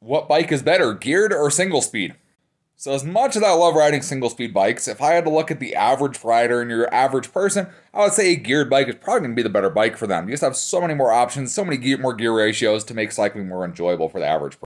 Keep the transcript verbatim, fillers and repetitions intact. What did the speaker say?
What bike is better, geared or single speed? So as much as I love riding single speed bikes, if I had to look at the average rider and your average person, I would say a geared bike is probably going to be the better bike for them. You just have so many more options, so many gear, more gear ratios to make cycling more enjoyable for the average person.